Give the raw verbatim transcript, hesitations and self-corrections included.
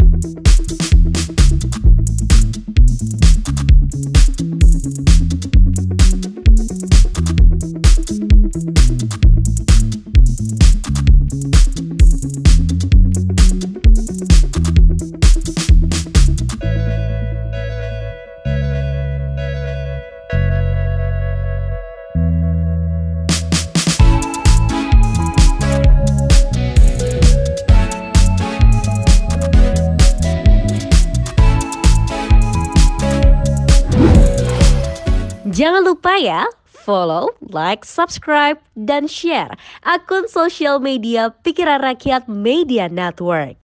Jangan lupa ya, follow, like, subscribe, dan share akun sosial media Pikiran Rakyat Media Network.